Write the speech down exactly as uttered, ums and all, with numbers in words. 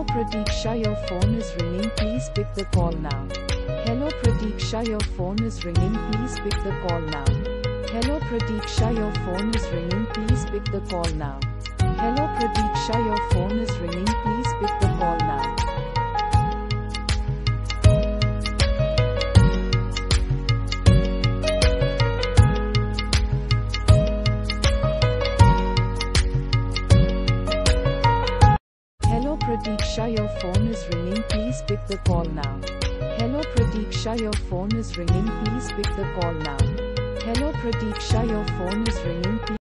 Pratiksha, your phone is ringing, please pick the call now. Hello Pratiksha, your phone is ringing, please pick the call now. Hello Pratiksha, your phone is ringing, please pick the call now. Hello Pratiksha, your phone is ringing, please pick the call now. Hello Pratiksha, your phone is ringing, please pick the call now. Hello Pratiksha, your phone is ringing, please pick the call now. Hello Pratiksha, your phone is ringing, please